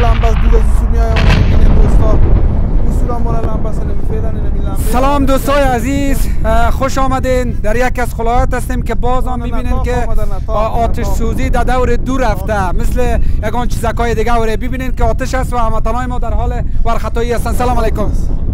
لمبه دور از سو میایم میبینیم دوستا اصولا ما لمبه سلام فعلا نمیلم. سلام دوستای عزیز، خوش آمدین. در یک از خلایات هستیم که باز هم میبینیم که آتش سوزی در دور دور رفته، مثل یگان چیزکای دیگه وره. ببینین که آتش است و هموطنای ما در حال ورختایی هستن. سلام علیکم.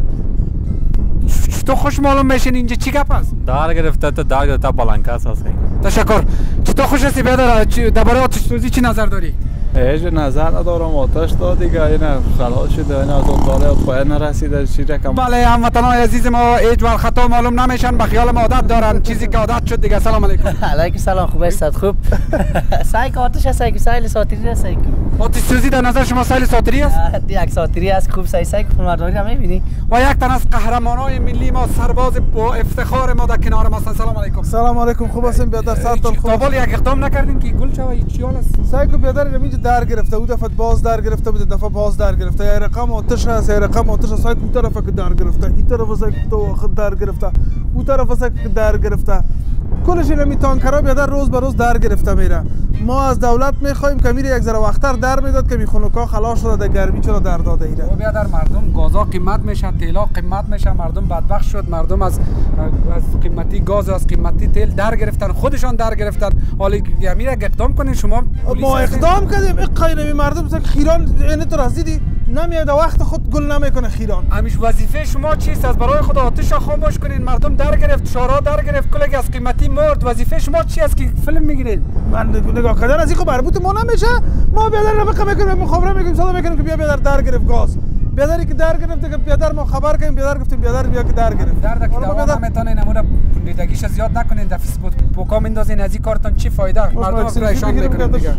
تو خوش معلوم میشین اینجا چی گپ است؟ دار گرفته تو دار گرفته بلنکاس هستی. تشکر. چطور خوش هستی برادر؟ درباره آتش سوزی چی نظر داری؟ هیچ نظر ندارم. آتش داد دیگه، این خلاص شده، این از اون داره پایان نرسیده. چی رقم؟ بله، هموطنان عزیز ما هیچ وقت خطا معلوم نمیشن، به خیال ما عادت دارن، چیزی که عادت شد دیگه. سلام علیکم. علیکم سلام. خوب هستید؟ خوب. سایک آتش است، سایل ساتری است. آتش سوزی در نظر شما سایل ساتری است؟ یک ساتری است. خوب سایک مرداری هم می‌بینی. و یک تن از قهرمانای ملی ما، سرباز با افتخار ما در کنار ما هستن. سلام علیکم. سلام علیکم. خوب هستین بیادر؟ سرتون خوب؟ تا یک اقدام نکردین که گل چه و چی حال است؟ سایکو بیادر اینجا در گرفته بود، دفعه باز در گرفته بود، دفعه باز در گرفته. یا رقم آتش هست، یا رقم آتش هست. سایکو طرفه که در گرفته، این طرف سایکو تو آخر در گرفته، اون طرف سایکو در گرفته. کلش این تانکرها بیادر روز به روز در گرفته میره. ما از دولت میخوایم که میره یک ذره وقتر در میداد که میخونوکا خلاص شده، در گرمی چرا در داده ایره. و بیادر مردم گازا قیمت میشه، تیلا قیمت میشه، مردم بدبخت شد. مردم از قیمتی گاز و از قیمتی تیل در گرفتن، خودشان در گرفتن. حالا میره اقدام کنین شما. ما اقدام کردیم. این قاینمی مردم مثلا خیران این تو رسیدی نمیاد وقت خود گل نمیکنه خیران. همیش وظیفه شما چیست؟ از برای خود آتش خاموش کنین. مردم در گرفت، شورا در گرفت، کلی از قیمتی مرد. وظیفه شما چی است که فیلم میگیرین؟ من نگاه کردن از اینکه مربوط ما نمیشه. ما بیادر نمیخوام میکنیم، مخابره میگیم، صدا میکنیم که بیا بیادر در گرفت گاز. بیادری که در گرفت که بیادر ما خبر کنیم، بیادر گفتیم بیادر بیا که در گرفت. در دکی دوام نمیتونین نمونه پوندیدگیش زیاد نکنین، در فیسبوک میندازین. از این کارتون چی فایده؟ مردم پریشان میکنین دیگه.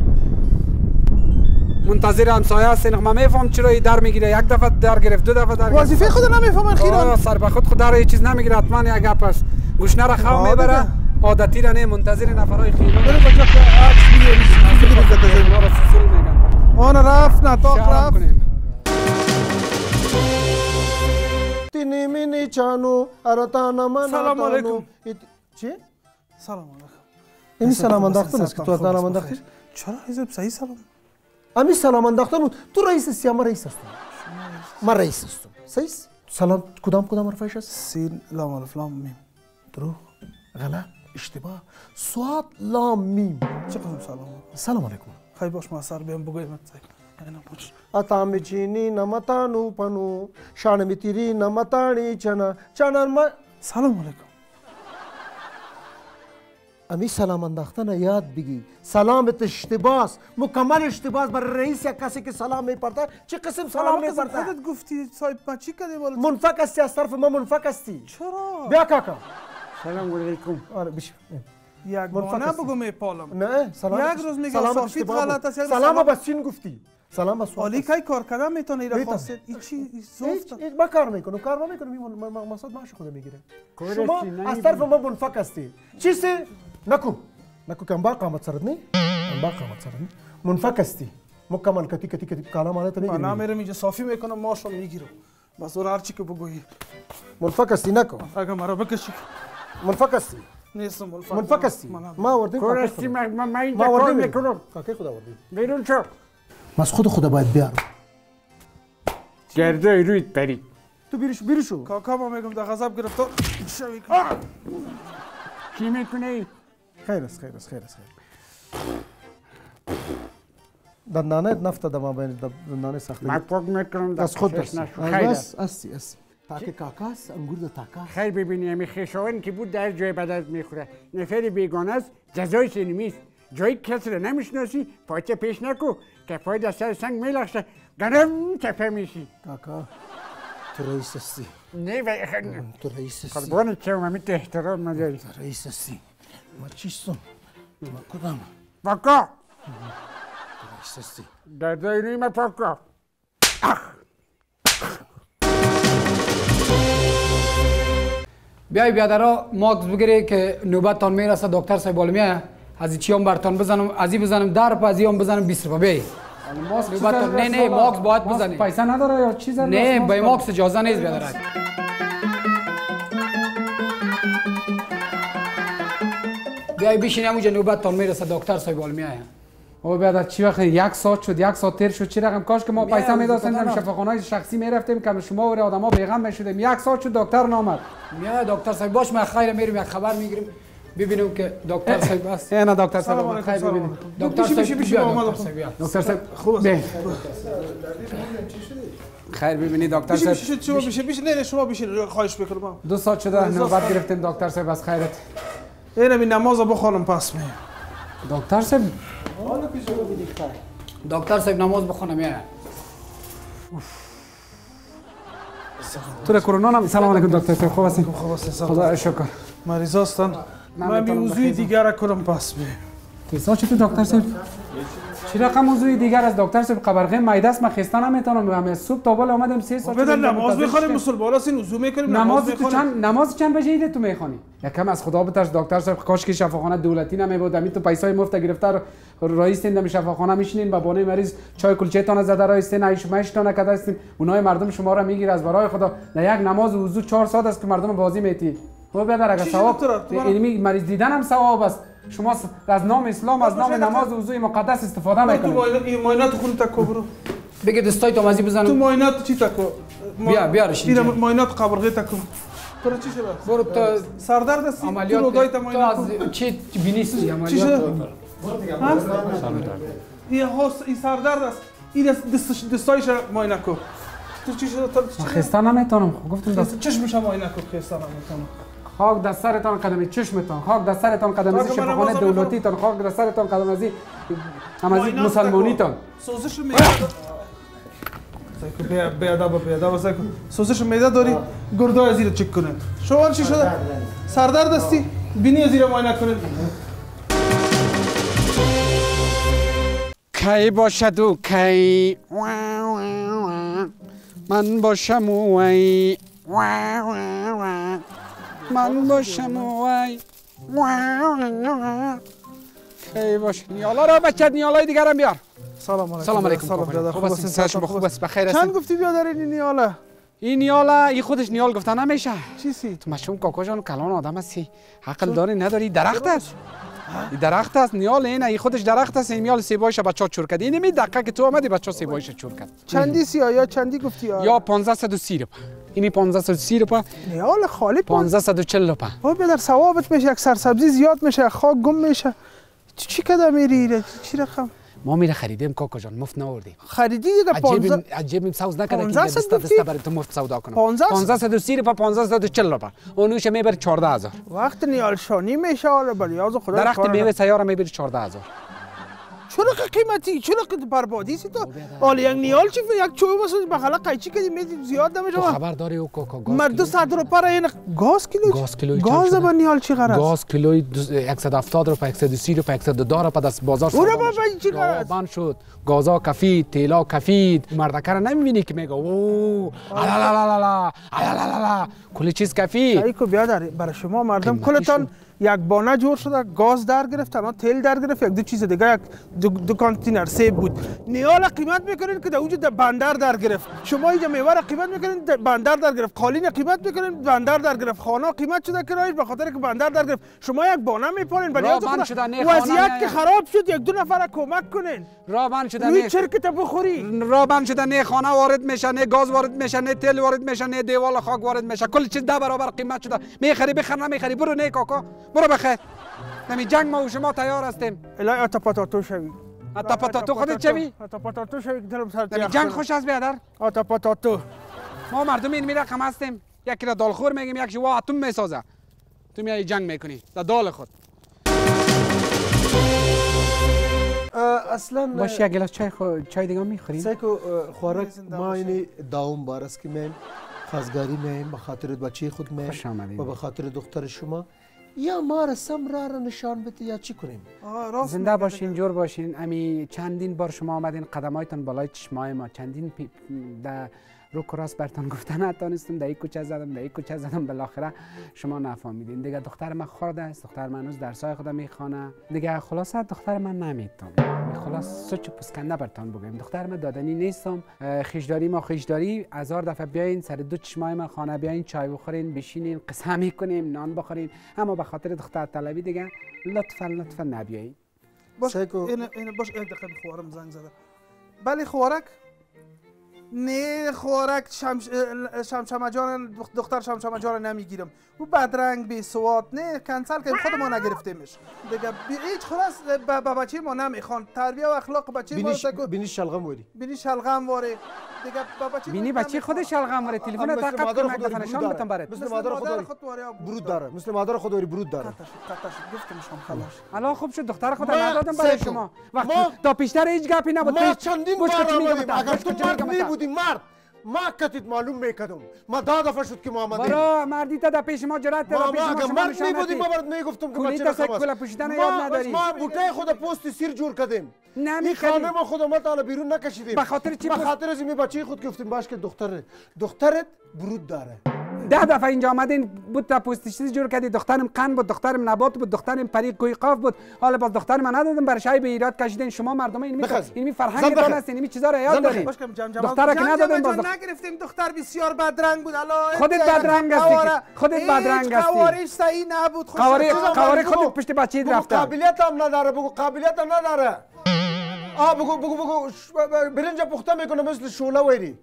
منتظر همسایه هستین. ما میفهم چرا در میگیره. یک دفعه در گرفت، دو دفعه در گرفت. وظیفه خود نمیفهمن خیران. سر به خود در یه چیز نمیگیره. حتما یک گپ است. گوشنه را خو میبره. عادتی را نه، منتظر نفرای خیران. بریم بچا که عکس میگیریم. ما را سوسول میگن. آن رفت نطاق رفت. تینی مینی چانو ارتانا من. سلام علیکم. چی؟ سلام علیکم. این سلام انداختن است که تو ارتانا انداختی؟ چرا حزب صحیح سلام؟ امی سلام انداختن تو رئیس هستی یا من رئیس هستم؟ من رئیس هستم. صحیح؟ سلام کدام حرفش است؟ سین لام الف لام میم. درو غلط اشتباه. صاد لام میم. چه قسم سلام علیکم. خیلی باش ما سر بیام بگویم اتام چینی نمتانو پنو شان میتیری نمتانی چنا چنان ما. سلام علیکم. امی سلام انداختن یاد بگی. سلامت اشتباه، مکمل اشتباه. برای رئیس یا کسی که سلام میپرده چه قسم سلام میپرده؟ خودت گفتی صاحب ما چی کردی؟ منفک هستی از طرف ما، منفک هستی. چرا؟ بیا کاکا. سلام علیکم. آره بشو. یک بانه بگو میپالم. نه سلام. یک روز میگه صافیت غلط است. سلام بس چین گفتی؟ سلام بس. علی کی کار کردن میتونه ایرا خاصیت چی زفت؟ هیچ ما کار میکنم، کار میکنم. مقصد ماش خود میگیره. شما از طرف ما منفک هستی. چیزی نکو کم با قامت سرد نی؟ با قامت سرد نی؟ منفک هستی. مکمل کتی کالا ماله تو میگیری. من میرم اینجا صافی میکنم، ماشو میگیرم. بس اور هر چی که بگویی. منفک هستی نکو. اگه مرا بکشی. منفک هستی. نیستم منفک هستی. ما وردیم. کورستی ما اینجا کار میکنم. کاکای خدا وردیم. بیرون شو. ماس خدا باید بیارم. گردای رویت بری. تو بیرو شو. کاکا ما میگم در غضب گرفتار شوی کن. چی میکنی؟ خیر است. دندانه نفت دما بین دندانه سخت. ما پاک میکنم دست خود است. بس استی. تاکه کاکاس انگور د تاکا. خیر ببینی همی خیشاون که بود در جای بدت میخوره. نفری بیگانه است، جزایش نمیست. جایی کسی رو نمیشناسی، پایچه پیش نکو که پای دست سنگ میلخشه. گرم تپه میشی. کاکا تو رئیس هستی. نه تو رئیس هستی. قربانت چه امیت احترام نداری. تو رئیس هستی. ما چیستم؟ ما کدام؟ پاکا. تو رئیس هستی. در دایروی ما پاکا. بیای بیادرها ماکس بگیری که نوبتتان میرسه. دکتر صاحب بالمیه از چی هم برتان بزنم، از این بزنم 10 روپیه، از این هم بزنم 20 روپیه. بیای نه ماکس باید بزنی. پیسه نداره یا چیز؟ نه به ماکس اجازه نیست بیادر. بیای بشین همونجا نوبتتان میرسه. دکتر صاحب بالمیه. او بعد چی وقت یک ساعت شد، یک ساعت تیر شد، چی رقم کاش که ما پیسه میدادیم شفاخانه‌های شخصی میرفتیم که شما و آدما بیغم میشدیم. یک ساعت شد دکتر نامد. میاد دکتر صاحب باش ما خیر میریم یک خبر میگیریم ببینیم که دکتر صاحب است. نه دکتر صاحب خیر ببینید. دکتر صاحب دکتر صاحب خوب خیر ببینید دکتر صاحب شما بیشه نه شما بیشه خواهش میکنم 2 ساعت شده نوبت گرفتیم دکتر صاحب از خیرت. اینم این نماز بخونم پس می دکتر صاحب دکتر صاحب نماز بخونم یا تو کرونا نم. سلام علیکم دکتر صاحب خوب هستین؟ خوب هستین خدا شکر. مریض هستن من بی وضوی دیگر کنم پس می کیسا چطور دکتر صاحب؟ چی رقم موضوع دیگر از دکتر صاحب قبرغه معده است من خسته نمیتونم همه صبح تا بالا اومدم 3 ساعت بدن نماز میخونیم مسلمان هستین وضو میکنیم نماز چند بجه ایده تو میخونی؟ یکم از خدا بترس دکتر صاحب کاش که شفاخانه دولتی نمیبود همین تو پیسای مفت گرفته رئیس تیم شفاخانه میشینین با بونه مریض چای کلچه تان زده رایستین ایش مش تان کدا استین اونای مردم شما را میگیر از برای خدا نه یک نماز وضو 4 ساعت است که مردم بازی میتی او بدر اگه ثواب علمی مریض دیدن هم ثواب است شما از نام اسلام از نام نماز وضوی مقدس استفاده میکنید تو معاینات خون تکو برو بگه دستای تو مازی بزنم تو معاینات چی تکو بیارش اینجا معاینات قبرغه تکو برو چی شده برو تو سردرد است عملیات تو از چی بینیستی عملیات این سردرد است این دستایش معاینه کو تو چی شده خسته نمیتونم گفتم چشمش معاینه کو خسته نمیتونم خاک در سرتان قدم چشمتان خاک در سرتان قدم از شفاخانه دولتیتان خاک در سرتان قدم از مسلمانیتان سوزش معده بیادب سوزش معده داری گردای از زیر چک کنید شما چی شده سردرد استی بینی از زیر معاینه کنید کی باشد و کی من باشم و وی من باشم و وی کی باش نیالا را بچه نیالای دیگر هم بیار سلام علیکم خوب هستین شما خوب است بخیر هستین چند گفتی بیا در این نیالا این نیالا این خودش نیال گفتن نمیشه چیزی تو مشوم کاکا جان کلان آدم هستی عقل داری نداری درخت است این درخت است نیال اینه این خودش درخت است این نیال سیبایش بچا چور کرد این می دقیقه که تو آمدی بچا سیبایش چور کرد چندی سیا یا چندی گفتی یا 1530 روپا اینی 1530 روپا نیال خالی 1540 روپا او بدر ثوابت میشه یک سرسبزی زیاد میشه خاک گم میشه چی کده میری چی رقم ما میره خریدیم کاکا جان مفت نوردیم خریدی دیگه عجیب سوز نکرده که دسته برای تو مفت سودا کنم 1530 روپا 1540 روپا اونوش میبر 14000 وقت نیال شانی میشه آره بلی از خدا درخت میوه سیاره میبر 14000 چرا قیمتی چرا بربادی سی تو آل یک نیال چی یک چوب واسه بخلا قیچی کدی می زیاد نمیشه تو خبر داری او کاکا گاز مرد 100 روپا را این گاز کیلو گاز با نیال چی قرار گاز کیلوی 170 روپا 130 روپا 102 روپا دست بازار او را با چی قرار بند شد گازا کفید تیلا کفید مردکه را نمیبینی که میگه او لا کل چیز کفید ای کو بیا برای شما مردم کلتان یک بانه جور شده گاز در گرفت تمام تیل در گرفت یک دو چیز دیگه یک دو کانتینر سیب بود نیال قیمت میکنین که در وجود بندر در گرفت شما اینجا میوه قیمت میکنین بندر در گرفت قالین قیمت میکنین بندر در گرفت خانه قیمت شده کرایش به خاطر که بندر در گرفت شما یک بانه میپارین ولی وضعیت که خراب شد یک دو نفر کمک کنین رابان شده روی چرکت بخوری رابان شده نه خانه وارد میشه نه گاز وارد میشه نه تیل وارد میشه نه دیوال خاک وارد میشه کل چیز 10 برابر قیمت شده میخری بخر نمیخری برو نه کاکا برو بخیر نمی جنگ ما و شما تیار هستیم الهی آتا پاتاتو شوی آتا پاتاتو خودت شوی آتا پاتاتو شوی دلم سر نمی جنگ خوش از بیادر آتا پاتاتو ما مردم این رقم هستیم یکی را دالخور میگیم یکی وا اتم میسازه تو میای جنگ میکنی در دال خود اصلا باش یک گلاس چای دیگه میخوریم سایکو خوراک ما این داوم بارست که من خواستگاری میم به خاطر بچه خود میم و به خاطر دختر شما یا ما رسم را نشان بده یا چی کنیم زنده باشین جور باشین امی چندین بار شما آمدین قدمایتان بالای چشمای ما چندین در رو کراس برتان گفتن نتونستم در این کوچه زدم بالاخره شما نفهمیدین دیگه دختر من خورده است دختر من هنوز درسای خودم میخوانه دیگه خلاصه دختر من نمیتونم خلاص سوچ پسکنده برتان بگم دختر من دادنی نیستم خیشداری 1000 دفعه بیاین سر دو چشمای من خانه بیاین چای بخورین بشینین قصه میکنیم نان بخورین اما به خاطر دختر طلبی دیگه لطفا نبیاین باش این باش یک دقیقه خوارم زنگ زده. بله خوارک نه خوارک شمشمه جان دختر شمشمه جان نمیگیرم. او بدرنگ بی سواد نه کنسل که خود ما نگرفتیمش دیگه. هیچ خلاص با بچه ما نمیخوان. تربیت و اخلاق بچه ما بینی شلغم واری. بینی شلغم واره دیگه. با بچه بینی بچه خود شلغم واره. تلفن تا قطع کن یک دفعه نشان بتم برات. مثل مادر خود برود داره. مثل مادر خود واری برود داره. قطعش گفتم شما خلاص. الان خوب شد دختر خود ندادم برای شما. وقت تا پیشتر هیچ گپی نبود. ما چندین بار آمدیم. اگر تو مرد میبودی مرد ما کتید معلوم میکردم. ما دا دفعه شد که ما آمدیم. برا مردی تا در پیش ما جرأت داره. ما اگر مرد میبودیم ما برات میگفتم که بچه رقم ما بوته خود پست سیر جور کردیم. این خانه ما خود ما تا بیرون نکشیدیم. به خاطر چی؟ به خاطر از این بچه خود گفتیم باش که دخترت برود داره. 10 دفعه اینجا آمدین بود تا پوستشی جور کردی. دخترم قند بود، دخترم نبات بود، دخترم پری کوی قاف بود. حالا باز دختر من ندادم برای شای به ایراد کشیدین. شما مردم این فرهنگ دان هستین. این چیزا رو یاد دارین. دختر که ندادم باز نگرفتیم. دختر بسیار بدرنگ بود. الان خودت بدرنگ هستی. خودت بدرنگ هستی. قوارش صحیح نبود. قواره خودت پشت بچه رفت. قابلیت هم نداره. بگو قابلیت هم نداره. بگو برنج پخته میکنه مثل شوله ویری.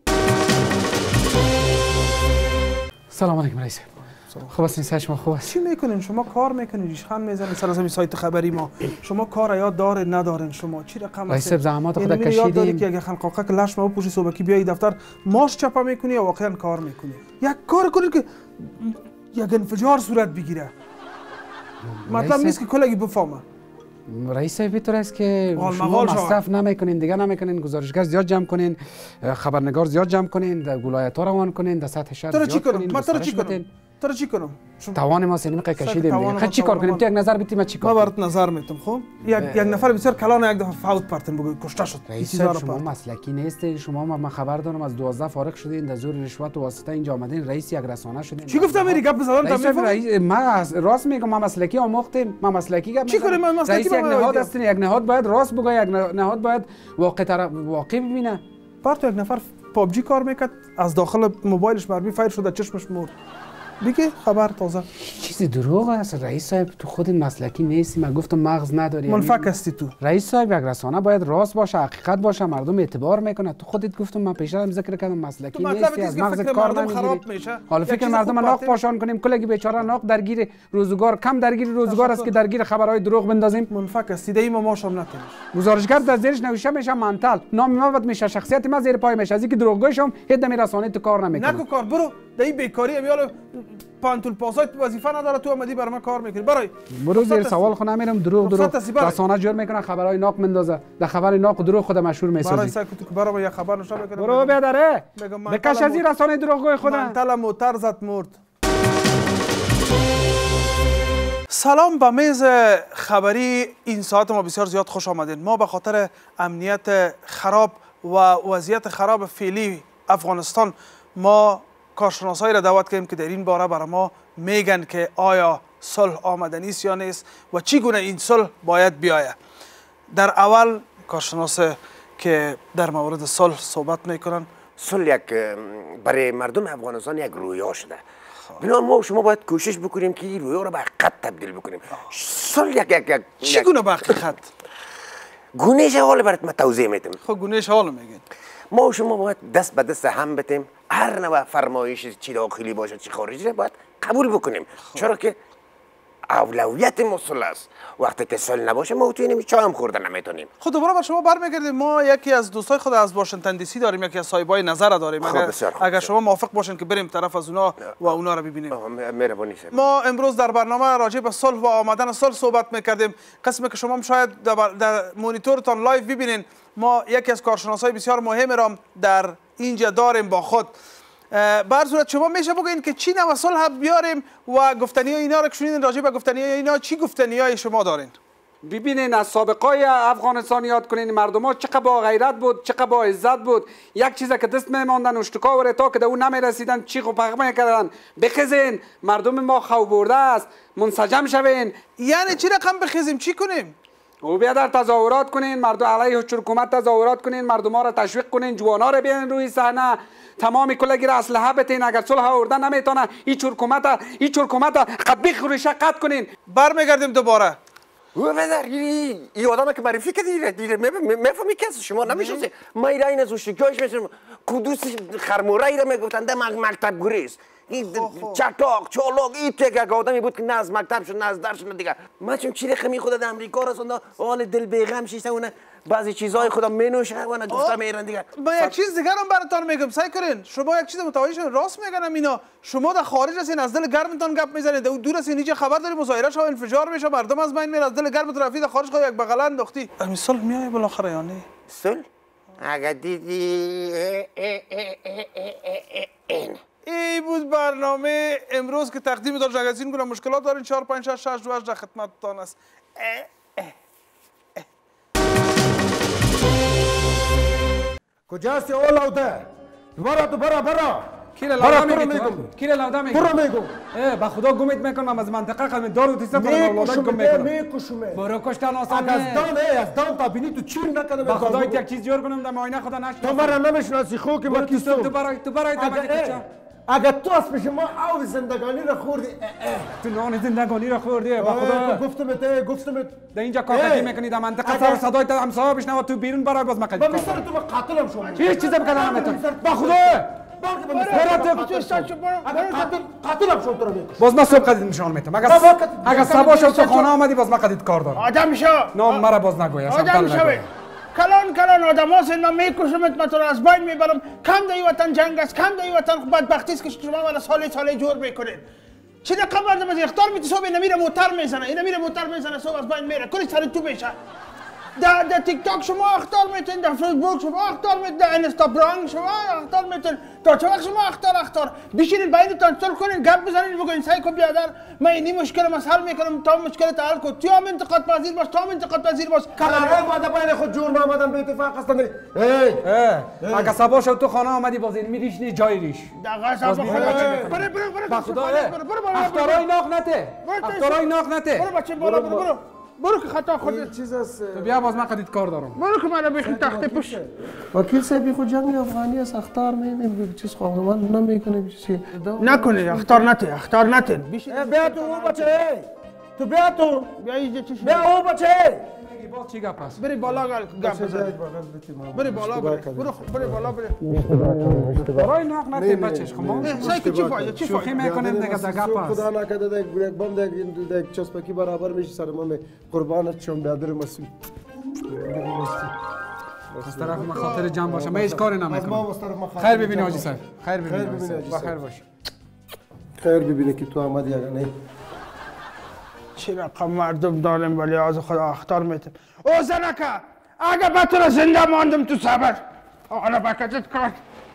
سلام علیکم رئیس. خوب هستین؟ صحت شما خوب است؟ چی میکنین شما؟ کار میکنین ریشخند میزنین سر از همین سایت خبری ما. شما کار یاد دارین ندارین شما؟ چی رقم رئیس زحمات خود کشیدیم. یاد داری که اگه خلقاقه که لش ما بپوشی صبحی بیای دفتر ماش چپا میکنی یا واقعا کار میکنی؟ یک کار کنید که یک انفجار صورت بگیره. مطلب نیست که کلگی بفهمه. رئیس صاحب اینطور است که شما مصرف نمیکنین دیگه نمیکنین. گزارشگر زیاد جمع کنین، خبرنگار زیاد جمع کنین، در ولایت ها روان کنین، در سطح شهر زیاد کنین. من تو چی کنم؟ توان ما سینما کشیدیم دیگه. چی کار کنیم؟ تو یک نظر بدید من چی کار؟ ما برات نظر میدم. خب یک نفر بسیار کلان یک دفعه فوت پرتن بگو کشته شد. شما مسلکی نیستین. شما من خبر دارم از 12 فارغ شدین، در زور رشوت و واسطه اینجا آمدین رئیس یک رسانه شدین. چی گفتم میری گپ بزنم؟ رئیس من راست میگم. ما مسلکی آموختیم. ما مسلکی گپ چی کنیم؟ من مسلکی رئیس یک نهاد هستین. یک نهاد باید راست بگه، یک نهاد باید واقع ببینه. تو یک نفر پابجی کار میکرد از داخل موبایلش مرمی فایر شده چشمش مرد. دیگه خبر تازه چیزی دروغ است. رئیس صاحب تو خود مسلکی نیستی. من گفتم مغز نداری. منفک هستی تو. رئیس صاحب یک رسانه باید راست باشه، حقیقت باشه، مردم اعتبار میکنه. تو خودت گفتم من پیشتر ذکر کردم مسلکی نیستی. از مغز کار نمیگیری. حالا فکر مردم ناق پاشان کنیم. کلگی بیچاره ناق درگیر روزگار کم درگیر روزگار است که درگیر خبرهای دروغ بندازیم. منفک هستی. دی ما شام نکنیم. گزارشگر در زیرش نوشته میشه منتل. نام ما بد میشه، شخصیت ما زیر پای میشه. از اینکه دروغگویشم هیچ دمی رسانه تو کار نمیکنه. نکو کار برو. دی بیکاری میاله پانتول پاسایت وظیفه نداره. تو اومدی برای من کار میکنی. برو زیر سوال خود نمیرم. دروغ رسانه جور میکنه، خبرهای ناق مندازه. در خبر ناق و دروغ خود مشهور میسازی. برای سکوت که برای یک خبر نشه بکنه. برو بیادره بکش از این رسانه دروغگوی خود. منتل موتر زد مرد. سلام به میز خبری این ساعت ما بسیار زیاد خوش آمدین. ما به خاطر امنیت خراب و وضعیت خراب فعلی افغانستان ما کارشناسایی را دعوت کردیم که در این باره برای ما میگن که آیا صلح آمدنی است یا نیست و چگونه این صلح باید بیاید. در اول کارشناس که در مورد صلح صحبت میکنن. صلح برای مردم افغانستان یک رویا شده. بنا ما شما باید کوشش بکنیم که این رویا را به حقیقت تبدیل بکنیم. صلح یک چگونه به حقیقت؟ گونهش حال برات من توضیح میدم. خب گونهش حال میگین. ما شما باید دست به دست هم بتیم. هر نوع فرمایش چی داخلی باشه چی خارجی باید قبول بکنیم. چرا که اولویت ما صلح است. وقتی که صلح نباشه ما تو چای هم خوردن نمیتونیم. خود دوباره بر شما برمیگردیم. ما یکی از دوستای خود از واشنگتن دی سی داریم، یکی از صاحبای نظر داریم. اگر شما موافق باشین که بریم طرف از اونا و اونا رو ببینیم. مهربانی شد. ما امروز در برنامه راجع به صلح و آمدن صلح صحبت میکردیم. قسمی که شما شاید در مونیتورتان لایو ببینین. ما یکی از کارشناسای بسیار مهم را در اینجا داریم با خود. بر صورت شما میشه بگین که چی نوع صلح بیاریم و گفتنی اینا رو که شنیدین راجع به گفتنی اینا چی گفتنی های شما دارین؟ ببینین از سابقای افغانستان یاد کنین. مردم ها چقدر با غیرت بود، چقدر با عزت بود. یک چیزی که دست میماندن اشتکا و تا که به اون نمیرسیدن چیخ و پخ میکردن. بخزین مردم ما خو برده است، منسجم شوین. یعنی چی رقم بخزیم؟ چی کنیم؟ او بیا در تظاهرات کنین، مردم علیه حکومت تظاهرات کنین، مردم ها را تشویق کنین، جوانا را بیارین روی صحنه، تمام کلگی را اسلحه بتین. اگر صلح آوردن نمیتونه هیچ حکومت قد بخوریشه قطع کنین. برمیگردیم دوباره. او بدر این آدم که معرفی کردی میفهمی کسی شما نمیشناسید ما این از شکایش میشم قدوس خرموره را میگفتن ده مکتب گریز این چٹاق چالاق این یک آدمی بود که نه از مکتب شد نه از درس شد دیگه من چون چیره خمی خود در امریکا رسوندم حال دل بیغم شیسته اونه بعضی چیزهای خودم مینوشه و گفتم ایران دیگه من یک چیز دیگه هم براتون میگم سعی کنین شما یک چیز متوجه شین راست میگن اینا شما در خارج هستین از دل گرمتون گپ میزنید او دور هستین اینجا خبر داری مظاهره شو انفجار میشه مردم از بین میره از دل گرمتون رفید خارج خود یک بغل انداختی مثال میای بالاخره یا نه سل اگه دیدی ای بود برنامه امروز که تقدیم دار جگزین کنم مشکلات دارین 4 5 6 6 2 در خدمتتان است کجاست اولاده برا کیل لادا میگی کیل لادا میگی برو میگم با خدا گمت میکنم از منطقه قدم دار و تیسه کنم اولادای گم میکنم میکشم برو کشتن آسان از دان تا بینی تو چین نکنه با خدا یک چیز جور کنم در معاینه خدا نشد تو مرا نمیشناسی خو که ما کیستم تو برای کجا اگر تو از پیش ما آب زندگانی را خوردی تو نان زندگانی را خوردی با خدا گفتم در اینجا کار میکنی در منطقه سر صدای تا همسایه بشنوه تو بیرون برای باز مقدم با میسر تو با قاتلم شما هیچ چیزی بکنم نمیتونم با خدا قاتلم شما تو رو میکشم باز ما صبح قدید نشان میتونم اگر صبح شد تو خانه آمدی باز ما قدید کار دارم آدم شو نام مرا باز نگوی آدم شوی کلان آدم ها سن میکشمت من تو رو از بین میبرم کم در وطن جنگ است کم در وطن بدبختی است که شما من ساله جور میکنید چه دقیقه مردم از اختار میتی صبح نمیره موتر میزنه این میره موتر میزنه صبح از بین میره کلی سر تو میشه در تیک تاک شما اختار میتین در فیسبوک شما اختار میتین در اینستاگرام شما اختار میتین تا چه وقت شما اختار بشینید بینتون صلح کنین گپ بزنین بگین سعی کو بیادر من این مشکل حل میکنم تا مشکل حل کو تو هم انتقاد پذیر باش تو هم انتقاد پذیر باش کلاره بعد بین خود جور نامدن به اتفاق هستن اگر صبح شد تو خانه آمدی باز این میریش نی جای ریش دقیقاً صبح با خدا اختارای ناق نته اختارای ناق نته برو بچه برو که خطا خود چیز است تو بیا باز من قدید کار دارم برو که من بخی تخت پوش وکیل صاحب خود جنگ افغانی است اختار نمیگه چیز خواهم من نمیکنه چیزی نکنه اختار نته بیا تو بچه تو بیا تو بیا اینجا چی بیا او بچه باز چی گپ است بری بالا گپ بزن بری بالا بری بالا برای ناق نته بچهش خب سعی که چی شوخی میکنیم دیگه در گپ است خدا نکرده یک بم یک چسبکی برابر میشه سر ما قربانت شم بیادر مسیح از طرف من خاطر جمع باشم من هیچ کاری نمیکنم خیر ببینی حاجی صاحب خیر ببینی بخیر باش خیر ببینی که تو آمدی اگر نه چه رقم مردم داریم ولی از خدا اختار میتیم او زنکه اگه بطور زنده ماندم تو صبر آقا بکتت کن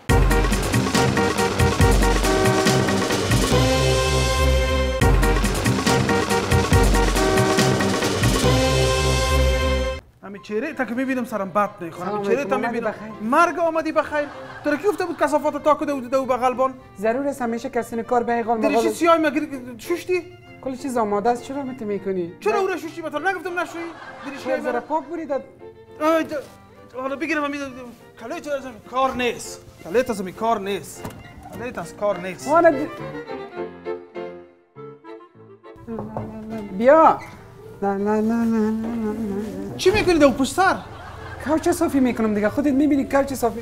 همین چهره تا که میبینم سرم بد میخوره چهره تا میبینم مرگ آمدی بخیر تو کی گفته بود کثافات تا کده بود دو بغل بان ضرور است همیشه کسی کار به قال دریشی سیاه مگه شوشتی کل چیز آماده است چرا میت میکنی چرا اون شوشتی مثلا نگفتم نشوی دریشی زره پاک برید حالا بگیرم همین کلیت از کار نیست کلیت از کار نیست کلیت از کار نیست بیا نه چی میکنی دو پشت سر کوچه صافی میکنم دیگه خودت میبینی کوچه صافی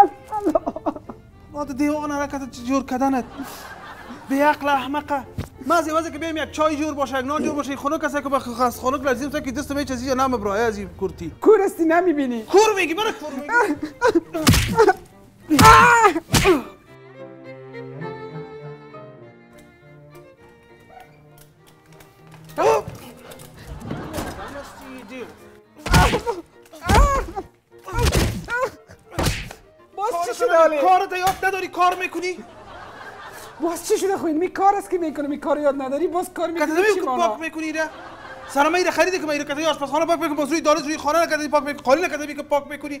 ما دیوان حرکت جور کردنت بی عقل احمقه ما از واسه که بیم یک چای جور باشه یک نان جور باشه خونه کسی که بخواست خونه لازم تا که دست می چیزی یا نام برای از این کورتی کور استی نمیبینی کور میگی برو کور میگی باز چی شده کارت یاد نداری کار میکنی باز چی شده خوین می کار است که میکنه می کار یاد نداری باز کار میکنی چی پاک میکنی ره سلام میره خریدی که میره کتای آشپزخانه پاک میکنی باز روی داره روی خانه نکردی پاک میکنی خالی نکردی که پاک میکنی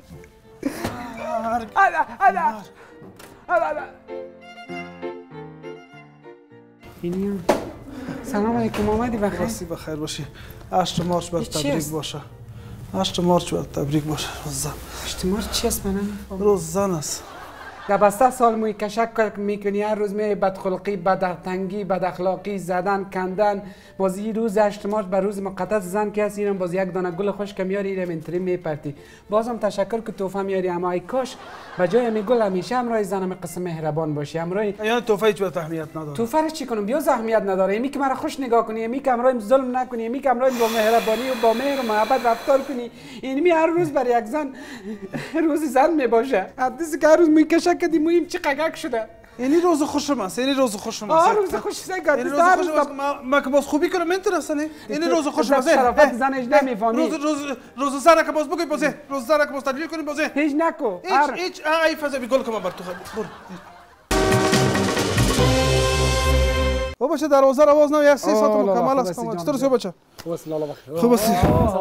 اینیم سلام علیکم آمدی بخیر راستی بخیر باشی 8 مارچ بر تبریک باشه 8 مارچ بر تبریک باشه روز زن 8 مارچ چی است من روز زن است در بسته سال موی کشک میکنی، هر روز می بدخلقی، بدتنگی، بد اخلاقی، زدن، کندن. باز این روز 8 مارس بر روز مقدس زن که هست، اینم باز یک دانه گل خوش که میاری اینم اینطوری میپرتی. بازم تشکر که تحفه میاری، اما ای کاش به جای می گل همیشه همراه زنم قسم مهربان باشی. همراه یعنی تحفه هیچ وقت اهمیت نداره. تحفه رو چی کنم؟ بیاز اهمیت نداره. یمی که مرا خوش نگاه کنی، یمی که همراه ظلم نکنی، یمی که همراه با مهربانی و با مهر و محبت رفتار کنی. اینمی هر روز بر یک زن روز زن میباشه. حدیث که هر روز موی کشک کردی مویم چی قگک شده. یعنی روز خوشم است، یعنی روز خوشم است. روز خوش سگاد. یعنی روز خوشم است. ما که باز خوبی کنم اینترسنه. یعنی روز خوشم است. شرافت زنش نمیفهمی. روز زن که باز بگی بازه. روز زن که باز تدبیر کنیم بازه. هیچ نکو. هیچ ای فضا بی گل کنم بر تو برو. او بچه دروازه رو باز نو یک 3 ساعت مکمل است. چطور است بچه؟ خوب است لالا بخیر. خوب است.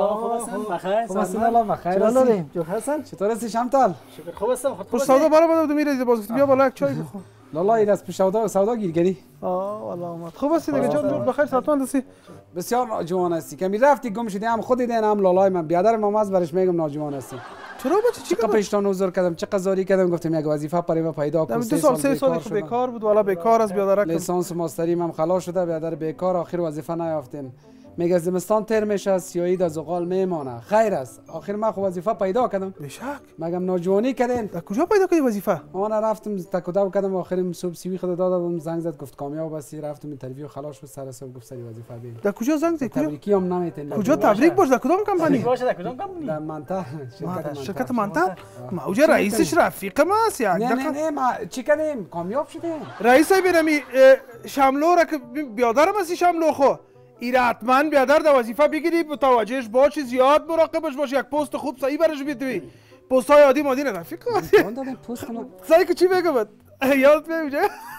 خوب است لالا بخیر. چطور داریم؟ جو حسن چطور هستی شمتال؟ شکر خوب هستم. پر سودا برام بده میره باز بیا بالا یک چای بخور. لالا این از سودا گیرگری. والله اومد. خوب است دیگه جان بخیر ساعتون هستی. بسیار ناجوان هستی. کمی رفتی گم شدی، هم خودت دیدن هم لالای من بیادر ماماز برش میگم ناجوان هستی. چرا بچه چی کردم؟ پیشتان حضور کردم، چه قضاری کردم، گفتم یک وظیفه برای پیدا کنم. 2 سال 3 سال بیکار بود، والا بیکار است بیادر. لیسانس ماستری هم خلاص شده، بیادر بیکار، آخر وظیفه نیافتیم. میگه زمستان تر میشه، سیاهی از زغال میمانه. خیر است، آخر من خو وظیفه پیدا کردم. بشک مگم ناجوانی کردین. در کجا پیدا کردی وظیفه؟ من رفتم تکودو کردم، آخرم صبح سیوی خود دادم، زنگ زد گفت کامیاب هستی، رفتم اینترویو خلاص شد، سر صبح گفت سری وظیفه بگیر. در کجا زنگ زدی؟ تبریکی هم نمیتین. کجا تبریک باش؟ در کدام کمپانی؟ باشه در کدام کمپانی؟ در منطقه شرکت منطقه. موجه رئیسش رفیق ما است یک. نه ما چی کردیم؟ کامیاب شدیم. رئیس بینمی شاملو را که بیادرم هستی شاملو خو. ایره حتما بیادر در وظیفه بگیری، متوجهش باشی، زیاد مراقبش باشی، یک پست خوب صحیح برش بیتوی. پست های عادی مادی نرفیق من دادم پست کنم. صحیح که چی بگم؟ یادت میاد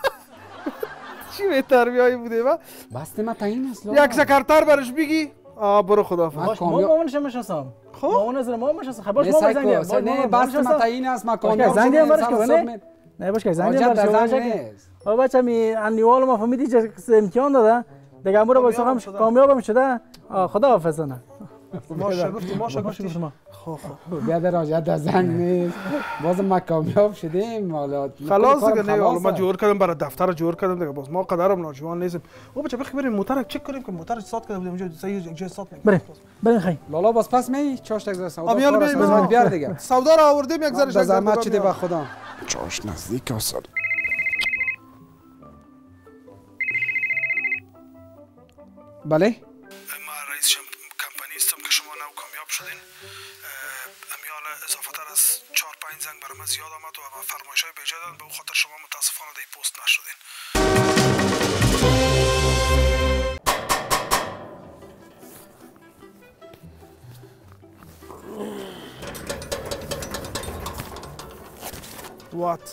چی بهتر بیایی بوده با؟ بس ما تعیین است. یک سکرتر برش بگی؟ برو خداحافظ. ما مامانش میشناسم. خب مامان از ما میشناسم. خبرش ما زنگ نه بس ما تعیین است، ما کامیاب زنگ برش کنه. نه باش که زنگ برش کنه. او بچه می انیوال ما فهمیدی چه امتحان داده. دیگه امور با سلام کامیابم شده. خداحافظ نه. ماشاءالله. بیادر راجعت از زنگ نیست. بازم ما کامیاب شدیم. حالا خلاص دیگه نه، حالا ما جور کردم برای دفتر جور کردم دیگه، باز ما قدرم ناجوان نیستیم. او بچه بخی بریم موتور چک کنیم که موتور استارت کرده بودیم، اونجا صحیح جای استارت نکنه. بریم خیر. لالا باز پس می چاش تک سودا بیار دیگه. سودا را آوردیم یک ذره زحمت چه به خدا. چاش نزدیک است. بله؟ ما رئیس کمپانی هستم که شما نو کامیاب شدین. امیال اضافه تر از 4-5 زنگ برام زیاد آمد و فرمایش‌های بیجا دادن، به خاطر شما متاسفانه در پست نشدین. What?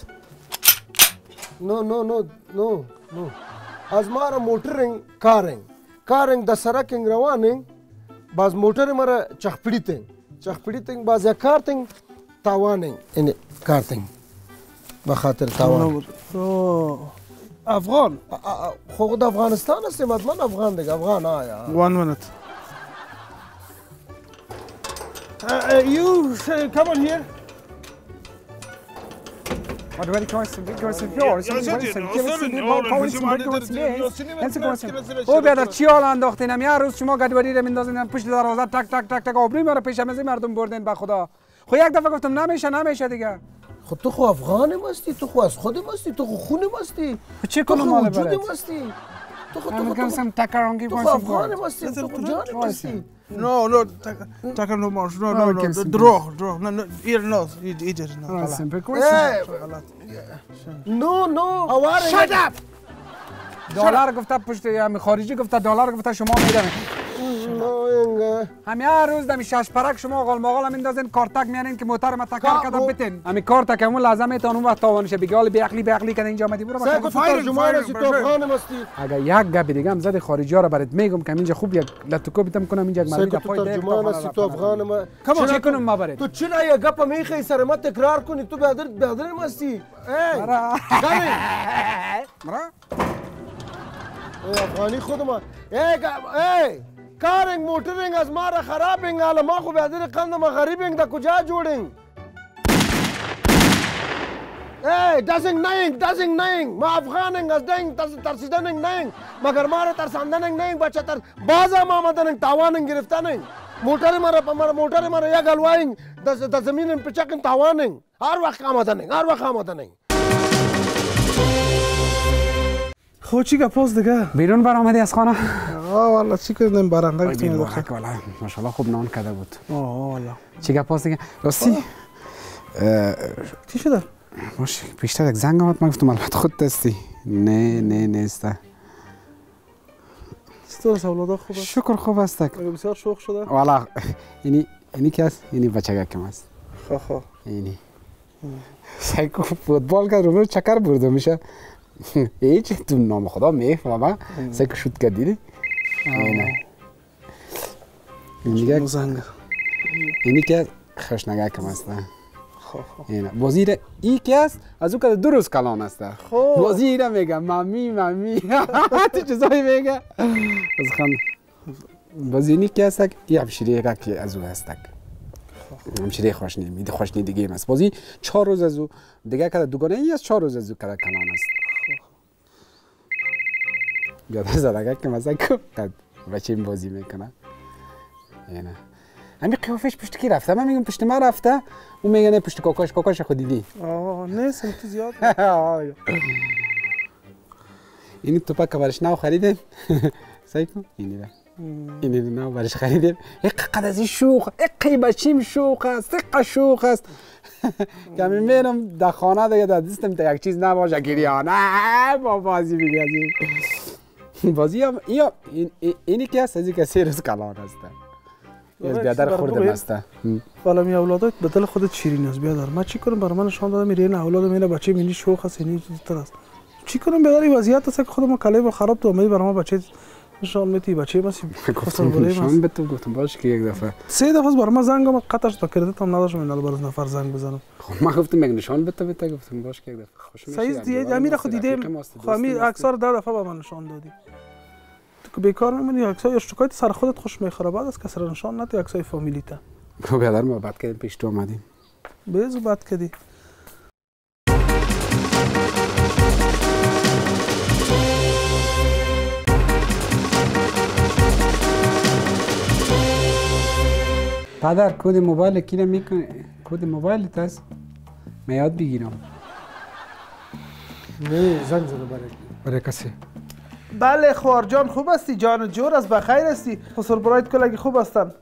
No. از ما را موترینگ کارینگ در سرکینگ روانینگ باز موتر مرا چخپیدیتینگ باز یا کارتینگ تاوانینگ این کارتینگ بخاطر تاوان افغان خود افغانستان هستیم من افغان دیگه افغان آیا 1 minute you come on here. او بیادر چی حال انداختین؟ همی هر روز شما گدوری رو میندازین پشت دروازه تک تک تک تک آبروی ما رو پیش همه مردم بردین به خدا. خو یک دفعه گفتم نمیشه دیگه. خود تو خو افغانی مستی، تو خو از خودی مستی، تو خو خونی مستی، چی کنم مال وجودی مستی، تو خو افغانی مستی، تو خو جانی مستی. No, take no more. No. Draw. No, here no. Idiot. No. Simple question. No. Shut up. دلار گفته پشت همین خارجی گفته دلار گفته شما میدونید. همین هر روز دمی شش پرک شما غال مغال هم میندازین کارتک میارین که موتر ما تکر کردم بتین. همین کارتک همون لازمه تا اون وقت تاوانشه بگی حالا بیعقلی کردن اینجا آمدی برو باشه. ترجمان هستی تو افغان مستی. اگر یک گپ دیگه هم زد خارجی ها رو برات میگم که اینجا خوب یک لتوکو بیتم کنم اینجا یک مردی پای ترجمان هستی تو افغان ما. چی کنم ما برات؟ تو چرا یک گپ میخی سر ما تکرار کنی تو بیادر مستی. افغانی خود ما کارینگ موترینگ از ما را خرابینگ حالا ما خو بیادر قند ما غریبینگ در کجا جوڑینگ دازنگ نینگ ما افغاننگ از دنگ ترسیدننگ نینگ مگر ما را ترساندننگ نینگ بچه تر باز هم آمدننگ تاواننگ گرفتننگ موتر ما را یک الواینگ در زمین پچکن تاواننگ هر وقت آمدننگ خب چی گپاس دیگه بیرون برآمدی از خانه؟ والا چی کردیم برنده گفتیم والا ماشاءالله خوب نان کرده بود. والا چی گپاس دیگه؟ راستی چی شده؟ باشه بیشتر یک زنگ آمد من گفتم البته خود دستی. نه نیسته. چطور است اولادا خوب است؟ شکر خوب است. بسیار شوق شده؟ والا اینی کی است؟ اینی بچگکم است. خب اینی سایکو فوتبال کرد رو چکر برده میشه. هیچ تو نام خدا میفهمم سایکو شوت کردی. اینی که خشنگکم است. اینا وزیر ای که است از او که درست کلان است. وزیر میگه مامی تو چیزایی میگه از خان وزیری که است یه همشیره که از او هست همشیره خوشنی دیگه است وزیر 4 روز از او دیگه که دوگانه ای است 4 روز از او که کلان است بیادر زدگه که مثلا بچه این بازی میکنه اینا همین قیافش پشت کی رفته؟ من میگم پشت ما رفته اون میگه نه پشت کاکاش خود دیدی نیست تو زیاد اینی توپک برش نو خریدیم سعی کن اینی نو برش خریدیم قد از این شوخ اقی بچیم شوخ است شوخ است که من میرم در خانه دیگه در دستم تا یک چیز نباشه گریانه با بازی میگه بازی هم اینی که هست از این که 3 روز کلان است از بیادر خوردم است والا می اولادات به دل خودت شیرین است بیادر من چی کنم برای من نشان دادم میره این اولاد میره بچه مینی شوخ است اینی چیزتر است چی کنم بیادر این وضعیت است که خودم کله خراب تو می برای ما بچه نشان میتی بچه ماسی نشان بده گفتم باش که یک دفعه 3 دفعه برای من زنگ اومد قطعش تا کردت هم نداشتم این البته نفر زنگ بزنم خب من گفتم یک نشان بده گفتم باش که یک دفعه خوش میشه صحیح امیر خود دیدم خامی اکثر 10 دفعه به من نشان دادی تو بیکار میمونی عکسای اشتکایت سر خودت خوش میخوره بعد از کسر نشان ندی عکسای فامیلیته تو بیادر ما بعد کردیم پیش تو اومدیم بیزو بعد کردی پدر کد موبایل کی میکنه کد موبایل است من یاد بگیرم نه زنگ زده برای کسی بله خوار جان خوب هستی جان جور است بخیر هستی خسر برایت کلگی خوب هستن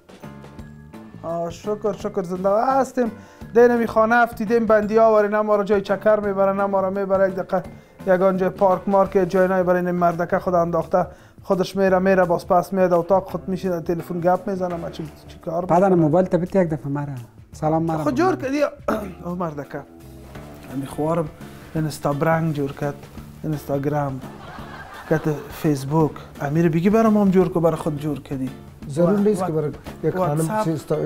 شکر زنده هستیم دینمی خانه افتیدیم بندی آوری نه ما را جای چکر میبره نه ما را میبره یک دقیقه یگان جای پارک مارک جای نه برای این مردکه خود انداخته خودش میره باز پس میاد اتاق خود میشینه تلفن گپ میزنه ما چی کار بعد موبایل تبت یک دفعه مرا سلام مرا خود جور کردی او مردکه می خوارم اینستاگرام جور کرد اینستاگرام کت فیسبوک امیر بگی برام هم جور کو برای خود جور کردی ضرور نیست که برای یک خانم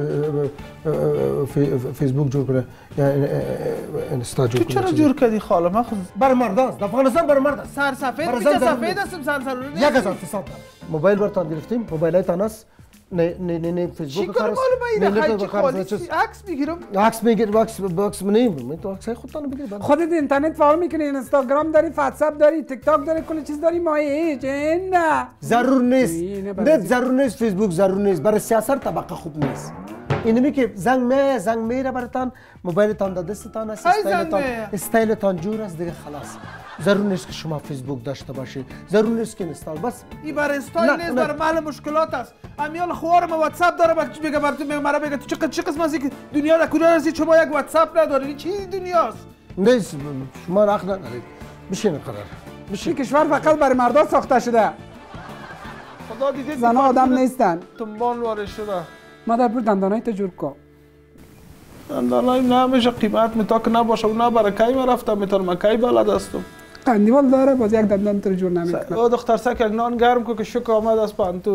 فیسبوک جور کنه یا اینستا جور کنه. تو چرا جور کردی خاله؟ من خود برای مرد است. افغانستان برای مرد است. سرسفید میشه سفید هستم سرسرونه. 1300 موبایل براتون گرفتیم. موبایلتان است. نه فیسبوک کار عکس میگیرم عکس من تو عکس خودتان بگیر خودت اینترنت فعال میکنی اینستاگرام داری واتساپ داری تیک تاک داری کلی چیز داری ما هیچ نه ضرور نیست نه ضرور نیست فیسبوک ضرور نیست برای سیاست طبقه خوب نیست اینمی که زنگ میره براتون موبایلتان در دستتان است استایلتان جور است دیگه خلاص ضرور نیست که شما فیسبوک داشته باشید ضرور نیست که اینستال بس این برای استایل نیست برای محل مشکلات است امیال خوارم واتساپ داره بگه براتون میگه مرا بگه تو چه قسم است که دنیا در کجا رسید شما یک واتساپ ندارید چی دنیاست نیست شما حق ندارید بشین قرار بشین کشور فقط برای مردا ساخته شده خدا دیدید زن آدم نیستن تنبان وارد شده مادر برو دندانای تو جور کن دندانای نمیشه قیمت میتا که نباشه اونا برای کی من رفتم میتونم کی بلد هستم قندیوال داره باز یک دندان تو جور نمیکنه او دختر سک یک نان گرم که شک آمد از پانتون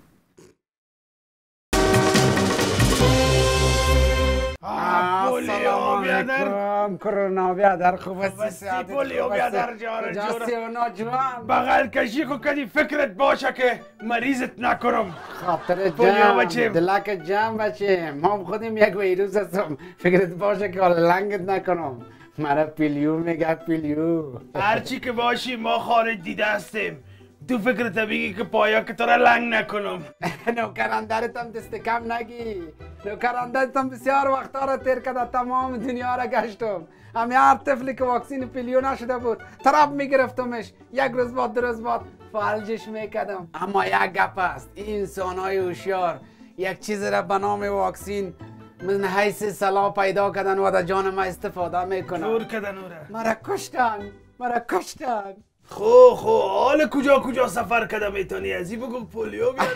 پولیو بیادر کرونا بیادر خوب است پولیو بیادر جاستی و ناجوان بغل کشی خو کدی فکرت باشه که مریضت نکنم خاطر جمع دلک جمع بچه ما خودیم یک ویروس هستم فکرت باشه که لنگت نکنم مرا پیلیو میگه پیلیو. هرچی که باشی ما خارج دیده هستیم. تو فکرت بگی که پایا که تو را لنگ نکنم. نوکرندرتم دست کم نگی. نوکرندرتم بسیار وقتا را تیر کرده تمام دنیا را گشتم. همی هر طفلی که واکسین پیلیو نشده بود تراب میگرفتمش. یک روز بعد دو روز بعد فالجش میکردم. اما یک گپ است، این انسانهای هوشیار یک چیز را به نام واکسین من حیث سلاح پیدا کردن و در جان ما استفاده میکنن. جور کردن او را. مرا کشتن. خو حال کجا سفر کرده میتونی ازی بگو پولیو گرده.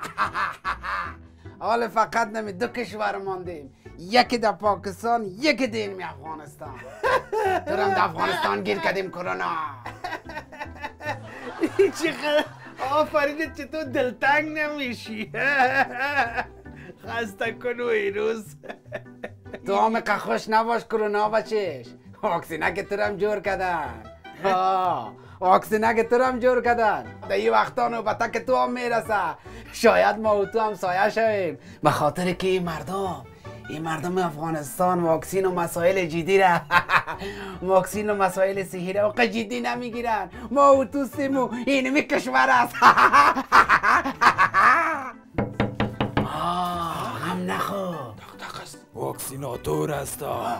حال فقط نمی دو کشور ماندیم، یکی در پاکستان یکی در اینمی افغانستان. درم در افغانستان گیر کردیم کرونا. چقدر آفرینت چطور دلتنگ نمیشی. خسته کنو ایروز. تو هم که خوش نباش کرونا بچش. واکسینه که ترم جور کردن. واکسینه که تو هم جور کردن. در این وقتا نوبته که تو هم میرسه شاید ما و تو هم سایه شویم، به خاطر که این مردم افغانستان واکسین و مسائل جدی را واکسین و مسائل صحی را وقت جدی نمیگیرن. ما و تو سیمو اینمی کشور است. غم نخور، واکسیناتور است.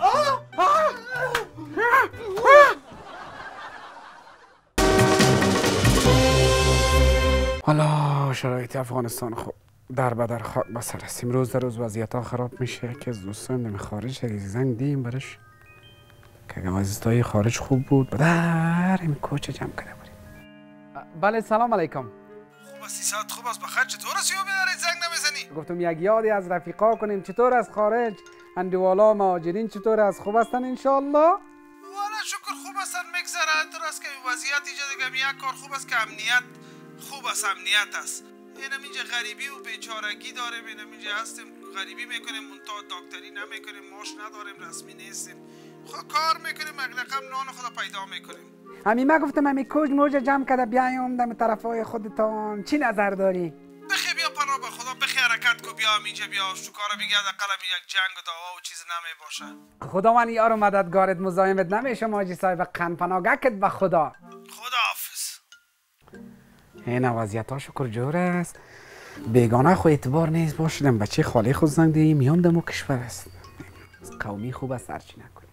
حالا شرایط افغانستان خوب در بدر خاک بسر است. روز در روز وضعیت ها خراب میشه. که از دوستان دم خارج زنگ دیم برش که وضعیت خارج خوب بود بدر این کوچه جمع کرده بودیم. بله سلام علیکم. خوب است ساعت خوب است بخیر. چطور است یو بیداری زنگ نمیزنی؟ گفتم یک یادی از رفیقا کنیم. چطور از خارج اندوالا مهاجرین چطور از خوب هستن انشالله؟ والا شکر خوب هستن میگذره. درست که وضعیت اینجا دیگه یک کار خوب است که امنیت خوب است. امنیت است. اینم اینجا غریبی و بیچارگی داریم. اینم اینجا هستیم غریبی میکنیم منتها دکتری نمیکنیم، ماش نداریم، رسمی نیستیم. خب کار میکنیم اقلقم نان خدا پیدا میکنیم. همین ما گفتم همین کوج موج جمع کرده بیایم دم طرفای خودتان. چی نظر داری؟ بخی بیا پناه به خدا بخی حرکت کو بیا اینجا بیا شکار بگه قلم یک جنگ و دعوا و چیز نمی باشه. خداوند یارو مددگارت مزاحمت نمیشه ماجی صاحب قن پناهگاهت به خدا. خداحافظ. این وضعیت ها شکر جور است. بیگانه خو اعتبار نیست باشدم بچه خاله خود زنگ دهیم میان دمو کشور است. قومی خوب است هرچی نکنی.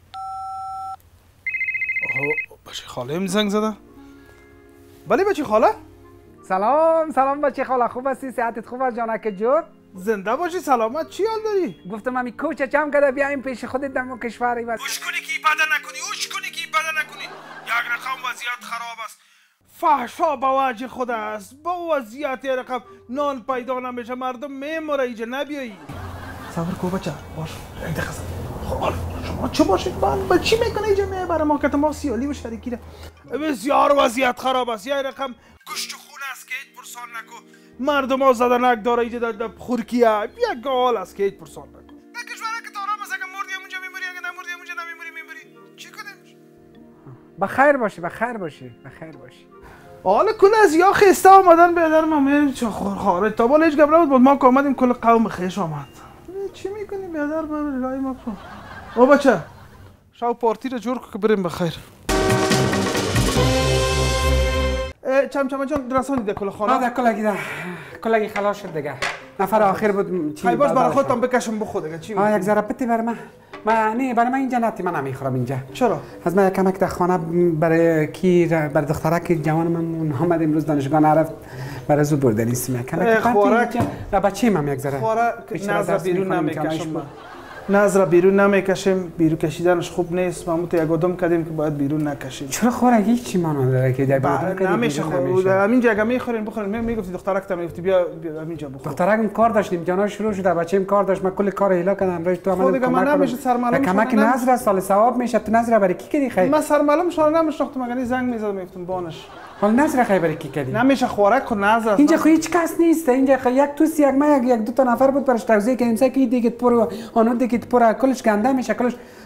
بچه خاله هم زنگ زده؟ بله بچه خاله؟ سلام بچه خاله خوب هستی؟ صحتت خوب است جانک جور؟ زنده باشی سلامت. چی حال داری؟ گفتم همین کوچه جمع کرده بیایم پیش خودت دمو کشوری بس. اوش کنی که بده نکنی. یک رقم وضعیت خراب است. فحشا با وجه خود است. با وضعیت رقم نان پیدا نمیشه. مردم میموره اینجا نبیایی. صبر کو بچه باش. این دقیقه خب شما چه باشید با چی میکنه اینجا میبره ما که ما سیالی و شریکی ده. بسیار وضعیت خراب است. یک رقم گوشت و خون است که هیچ پرسان نکو. مردم ها زدنک داره اینجا در خورکیه. یک حال است که هیچ پرسان نکو. در کشوره که دارم مثلا که مردیم اونجا میموری اگه نمردیم اونجا نمیموری. چی کنیم؟ بخیر باشی. حالا کل از یا خسته آمدن به در ما میریم چه خارج تا بالا هیچ گپ نبود ما که آمدیم کل قوم خیش آمد. چی میکنیم بیادر ببر لای ما کن. او بچه شاو پارتی رو جور که بریم بخیر. چمچمه جان رسانیده کل خانه؟ ده کلگی خلاص شد دیگه. نفر آخر بود چی؟ باش برای خودتان بکشم بخور دیگه. چی یک ذره پتی برای من. برای من اینجا نتی من نمیخورم اینجا. چرا؟ از من کمک در خانه برای دخترک جوان من آمد امروز دانشگاه نرفت برای زود بردن است. کمک خوراک را بچه‌م هم یک ذره. خوراک نظر بیرون نمیکشم. نظر بیرون نمیکشیم. بیرون کشیدنش خوب نیست. ما یک آدم کردیم که باید بیرون نکشیم. چرا خوراکی چی مانند داره که در بیرون نمیشه خورد. همینجا اگه میخورین بخورین. میگفتی دخترک تا میگفتی بیا همینجا بخور. دخترکم کار داشتیم جانا شروع شد بچه‌م کار داشت من کل کار هیلا کردم روش تو عمل کمک نمیشه سرمعلم کمک نظر سال ثواب میشه تو نظر برای کی کردی خیر من سرمعلم شما نمیشناختم مگه زنگ میزدم میگفتم بانش حال نظر خیر برای کی کردی نمیشه خوراک خود نظر اینجا خو هیچ کس نیست اینجا یک توس یک دو تا نفر بود برش توزیع کردیم سه کی دیگه پر آنو دیگه پر کلش گنده میشه کلش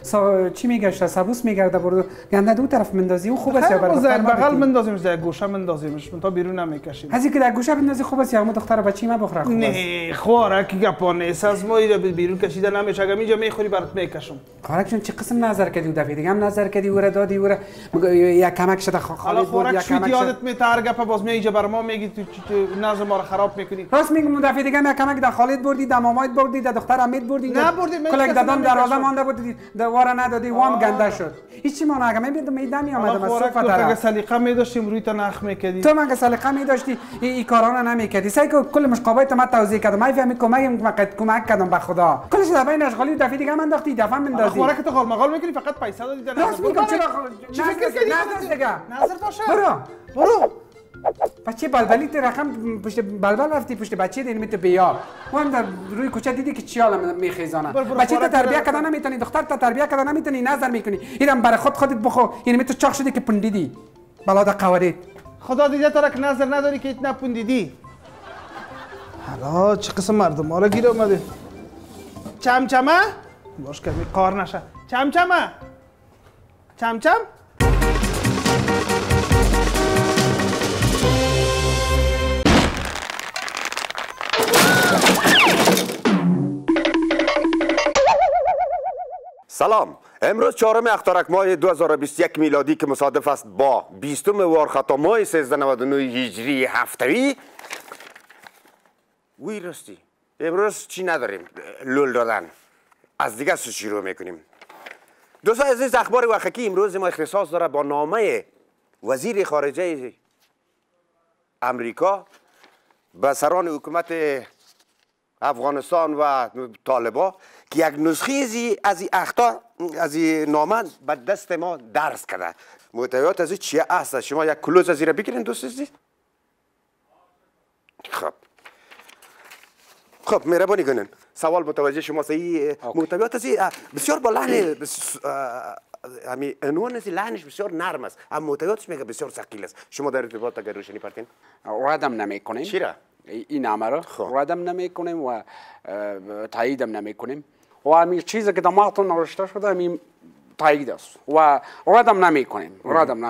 چی میگشته سبوس میگرده برو گنده دو طرف مندازی او خوب است یا برای دختر بغل مندازیمش در گوشه مندازیمش تا بیرون نمیکشیم از اینکه در گوشه بندازی خوب است یا همون دختر بچی ما بخوره خوب است نه خوراکی گپا نیست از ما اینو بیرون کشیده نمیشه اگه اینجا میخوری برات میکشم خوراک چون چه قسم نظر کردی دفعه دیگه هم نظر کردی و دادی و یک کمک شده خالی بود یک کمک یادت میتر گپا باز میجا بر ما میگی تو نظر ما رو خراب میکنی راست میگم دفعه دیگه یک کمک در خالد بردی در مامایت بردی در دختر امید بردی نه بردی کلک دادم دروازه مانده بود دوباره ندادی وام گنده شد هیچ چی ما اگه میدم میامدم از صفه طرف اگه سلیقه میداشتیم روی تو نخ میکردی تو مگه سلیقه میداشتی این کارا نمیکردی سعی که کل مشقابات ما توضیح کردم من فهمی کمک کردم به خدا کلش در بین اشغالی دفعه دیگه من انداختی دفعه مندازی خوراک تو غال مغال میکنی فقط پیسه دادی در راست میگم چرا نه دیگه نظر باشه برو بچه بلبلی تو رقم پشت بلبل رفتی پشت بچه دینی تو بیار و هم در روی کوچه دیدی که چی حالا میخیزانه بچه تا تربیت کردن نمیتونی دختر تا تربیت کردن نمیتونی نظر میکنی اینم برای خودت بخو یعنی تو چاق شدی که پندیدی بلاد قوارید خدا دیده تو را که نظر نداری که اتنا پندیدی حالا چه قسم مردم ها را گیر اومده چمچمه باش کمی قار نشه چمچمه چمچم سلام امروز 4 اخترک ماه 2021 میلادی که مصادف است با 20 وارخطا ماه 1399 هجری هفتوی وی راستی امروز چی نداریم لول دادن از دیگه شروع میکنیم دوستان عزیز اخبار وقتی امروز ما اختصاص داره با نامه وزیر خارجه امریکا به سران حکومت افغانستان و طالبان که یک نسخه از این اخطار از این نامه به دست ما درس کرده محتویات از این چیه است شما یک کلوز از این را بگیرین دوست عزیز خب مهربانی کنین سوال متوجه شما صحیح محتویات از این بسیار با لحن همین عنوان از لحنش بسیار نرم است اما محتویاتش میگه بسیار ثقیل است شما در ارتباط اگر روشنی پرتین ردم نمیکنیم چرا این نامه رو ردم نمیکنیم و تاییدم نمیکنیم و همین چیزی که در متن نوشته شده همین تایید است و ردم نمیکنیم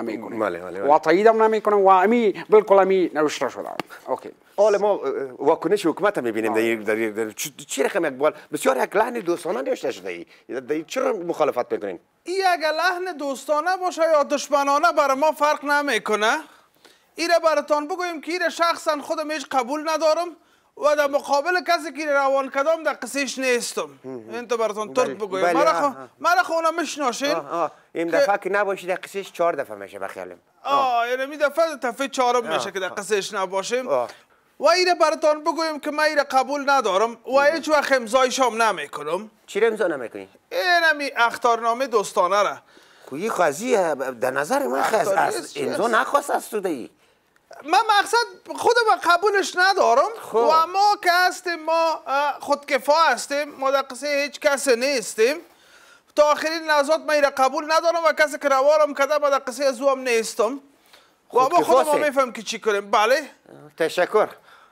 و تاییدم نمیکنیم و همین بالکل همین نوشته شده اوکی حالا ما واکنش حکومت هم میبینیم در چی رقم یک بال بسیار یک لحن دوستانه نوشته شده ای چرا مخالفت میکنین این اگر لحن دوستانه باشه یا دشمنانه برای ما فرق نمیکنه ایره براتان بگویم که ایره شخصا خودم هیچ قبول ندارم و در مقابل کسی که روان کدام در قصیش نیستم این تو براتان ترک بگویم مرا خونه میشناسین این دفعه که نباشی در قصیش 4 دفعه میشه بخیالم یعنی می دفعه 4 میشه که در قصیش نباشیم و ایره براتان بگویم که من ایره قبول ندارم و هیچ وقت امضایش هم نمیکنم چی را امضا نمیکنی؟ اینمی اخطارنامه دوستانه را کوی خواهی در نظر من امضا نخواست است تو دی من مقصد خودم قبولش ندارم و ما که هستیم ما خودکفا هستیم ما در قصه هیچ کسی نیستیم تا آخرین لحظات من ایره قبول ندارم و کسی که روارم کده با در قصه از او هم نیستم و ما خودم میفهم که چی کنیم بله تشکر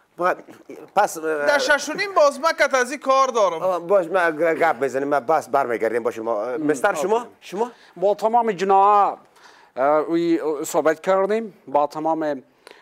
پس در 6:30 باز مکت از این کار دارم باش ما گپ بزنیم ما بس برمیگردیم با شما مستر شما با تمام جناح صحبت کردیم با تمام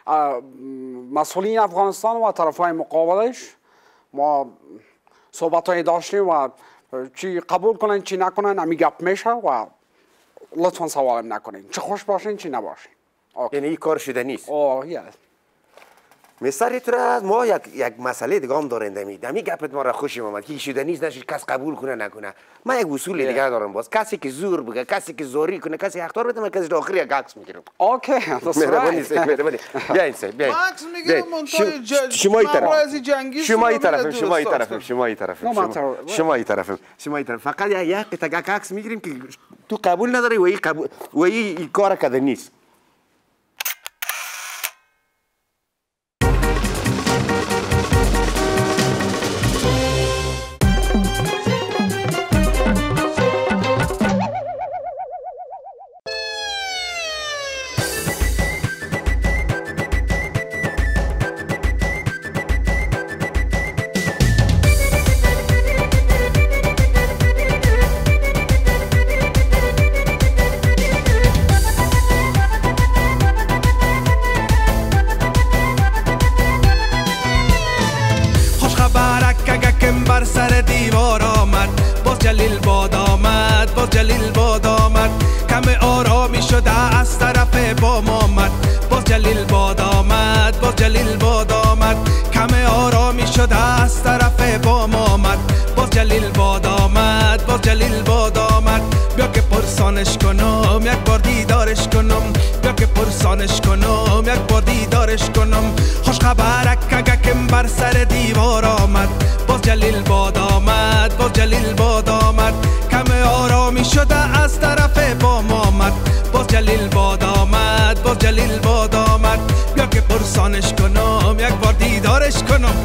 مسئولین افغانستان و طرفای مقابلش ما صحبت های داشتیم و چی قبول کنن چی نکنن همی گپ میشه و لطفا سوالم نکنین چه خوش باشین چی نباشین یعنی این کار شده نیست یس مستر تو ما یک مسئله دیگه هم داریم دمی گپت ما را خوشم آمد که شده نیست نشه کس قبول کنه نکنه من یک اصول دیگه دارم باز کسی که زور بگه کسی که زوری کنه کسی اختار بده من کسی تا آخر یک عکس میگیرم اوکی مهربانی بیاین سه بیاین عکس میگیرم شما این طرف فقط یک قطعه عکس میگیریم که تو قبول نداری و این کار کرده نیست جلیل باد آمد باز جلیل باد آمد کم آرامی شده از طرف بام آمد باز جلیل باد آمد باز جلیل باد آمد کم آرامی شده از طرف بام آمد باز جلیل باد آمد باز جلیل باد آمد بیا که پرسانش کنم یک بار دیدارش کنم بیا که پرسانش کنم یک بار دیدارش کنم خوش خبرک کگکم بر سر دیوار آمد باز جلیل باد آمد باز جلیل باد آمد کم آرامی شده از طرف بام آمد باز جلیل باد آمد باز جلیل باد آمد بیا که پرسانش کنم یک بار دیدارش کنم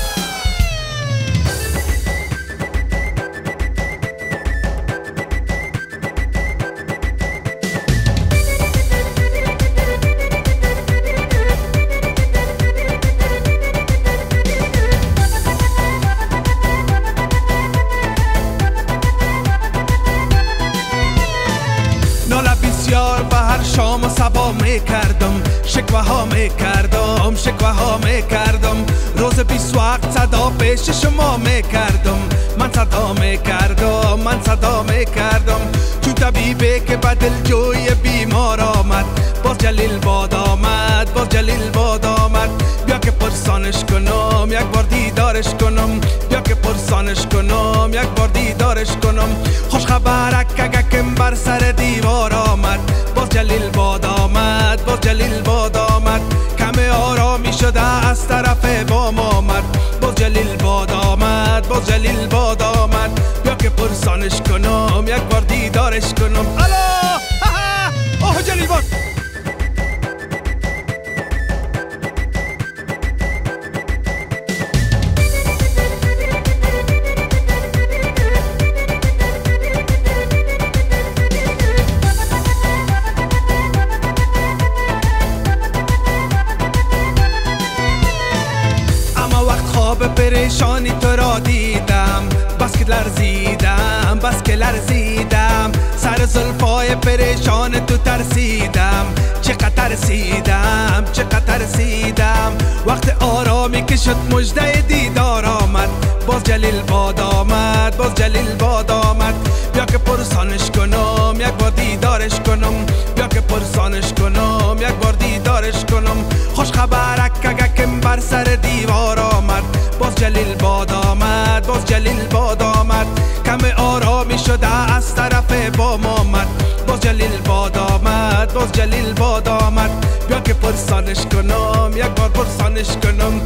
شام و صبا میکردم شکوه ها میکردم شکوه ها میکردم روز 20 وقت صدا پیش شما میکردم من صدا میکردم من صدا میکردم چون طبیبه که بدل جوی بیمار آمد باز جلیل باد آمد باز جلیل باد آمد بیا که پرسانش کنم یک بار دیدارش کنم بیا که پرسانش کنم یک بار دیدارش کنم خوش خبرک کگکم بر سر دیوار آمد باز جلیل باد آمد باز جلیل باد آمد کم آرامی شده از طرف بام آمد باز جلیل باد آمد باز جلیل باد آمد بیا که پرسانش کنم یک بار دیدارش کنم الا اوه جلیل باد پریشانی تو را دیدم بس که لرزیدم بس که لرزیدم سر زلفای پریشان تو ترسیدم چقدر ترسیدم چقدر ترسیدم وقت آرامی که شد مژده دیدار آمد باز جلیل باد آمد باز جلیل باد آمد بیا که پرسانش کنم یک بار دیدارش کنم بیا که پرسانش کنم یک بار دیدارش کنم خوش خبرک کگکم بر سر دیوار آمد باز جلیل باد آمد باز جلیل باد آمد کم آرامی شده از طرف بام آمد باز جلیل باد آمد باز جلیل باد آمد بیا که پرسانش کنم یک بار پرسانش کنم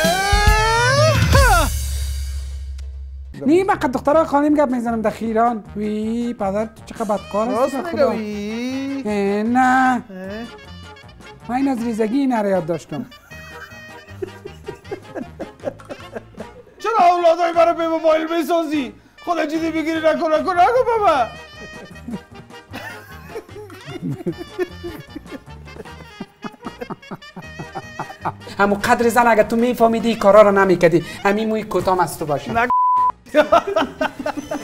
نیم وقت دخترها خانم گپ میزنم در خیران وی پدر تو چقدر بدکار هستی به خدا نه من این از ریزگی این رو یاد داشتم چرا اولادای برای به موبایل میسازی؟ خدا چیزی بگیری نکن بابا همون قدر زن اگه تو میفهمیدی کارا رو نمیکردی همین موی کتام از تو باشه